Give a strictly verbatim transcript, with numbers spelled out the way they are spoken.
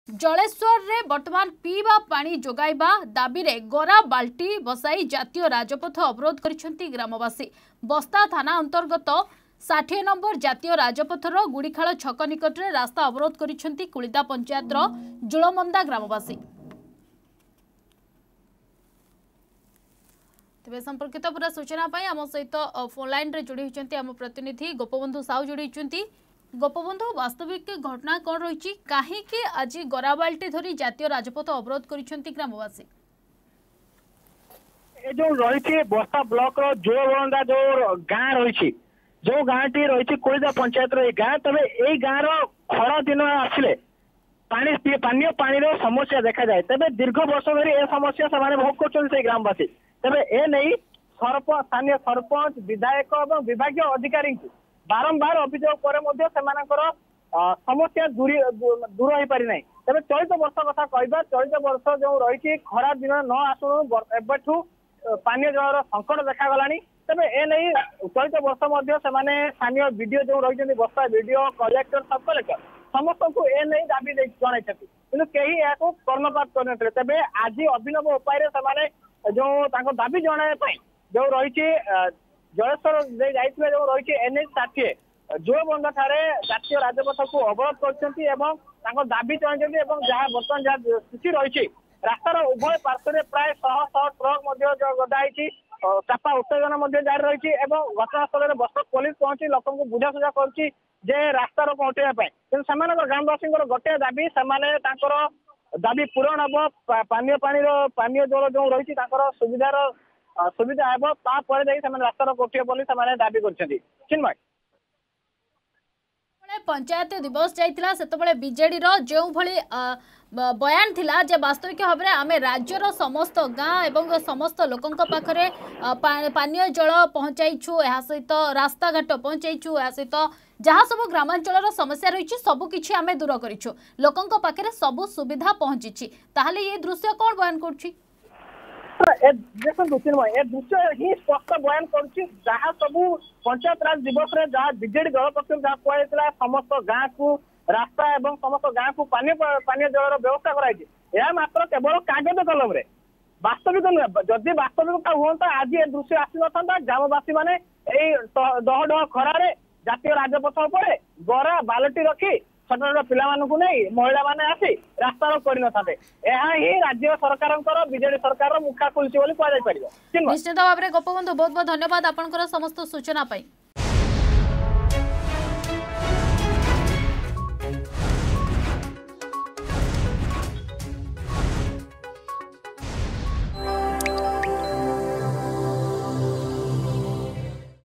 जलेश्वर रे वर्तमान पीवा पानी जोगाइबा दाबी रे गरा बाल्टी बसाई जातीय राजपथ अवरोध करिसेंती ग्रामवासी। बस्ता थाना अंतर्गत साठ नंबर जातीय राजपथर गुड़ीखाल छक निकट में रास्ता अवरोध करिसेंती कुलिदा पंचायत जुलमंदा ग्रामवासी। तेज संपर्कित पूरा सूचना पाई आम सहित फोन लाइन रे जोड़ी होती आम प्रतिनिधि गोपबंधु साहू जोड़ी होती। गोपबंधु वास्तविक घटना कौन रही कहीं आज गराबाल्टी धरी जातीय राजपथ अवरोध करिसेंती ग्रामवासी? जो रही बस्ता ब्लॉक जोलबंदा जो गाँ रही जो गाँ टी रही कोईदा पंचायत गाँ तबे यही गाँव खरा दिन आसिले पानी पानी पानी समस्या देखा जाए तेज दीर्घ वर्ष धरी ए समस्या से भोग कर ग्रामवासी तेज ए नहीं सरपंच स्थानीय सरपंच विधायक और विभाग अधिकारी बारंबार अभियोग पर समस्या दूर दूर हो पारि ना तेज चलित वर्ष कथा कह चलित वर्ष जो रही खरा दिन न आसू एबठू पानी जलर संकट देखा तेज ए नहीं चलित वर्ष स्थानीय विडीओ जो रही बस्ता विडीओ कलेक्टर सब कलेक्टर समस्त को ए नहीं दाबी जन कि कहीं यहाँ कर्णपात करते तेज आज अभिनव उपाय जो दाबी जन जो रही जलेश्वर जाइए जो रही एन एच षाठी जोलबंदा ठारे जातीय राजपथ को अवरोध कर दाबी जन जहाँ बर्तमान जहाँ स्थिति रही रास्तार उभय पार्श्व प्राय शह शह ट्रक गदाई चापा उत्तेजना जारी रही घटनास्थल में बस पुलिस पहुंची लोक बुझासुझा कर रास्तार पहुंचाई ग्रामवासी गोटे दाबी से दाबी पूरण हम पानी पानी पानी जल जो रही सुविधार सुविधा हे रास्तार कोठे बोली दाबी कर पंचायत दिवस जाइतिला सेतबेले बीजेडी रो जो भली बयान थिला जे वास्तविक भाव में आम राज्यर समस्त गाँ एवं समस्त लोकों पाखरे पानीय जल पहुंचाइछु या सहित रास्ता घाट पहुंचाइछु या सहित जहाँ सब ग्रामांचल समस्या रही सबकि आम दूर करिछु लोकों पाखरे सब सुविधा पहुंची ताहले ये दृश्य कौन बयान करछि? देखो ए दृश्य ही स्पष्ट बयान कर सब पंचायत राज दिवस रे जहाँ बीजेडी दल पक्ष जहाँ कहला समस्त गाँ को रास्ता एवं समस्त गाँ को पानी पानी जलर व्यवस्था कराई मात्र केवल कागज कलम रे वास्तविक नुहे जदि वास्तविकता हुआ आज ये दृश्य आसी ना ग्रामवासी मैंने दह डह खरारे जातीय राजपथ पर गरा बालटी रखी छोट छोट पिला नहीं महिला मैंने आसी रास्तार कर राज्य सरकार बीजेडी सरकार मुखा खुलची कह निश्चित भाव में गोपबंधु बहुत बहुत धन्यवाद आपंकर समस्त सूचना पाई।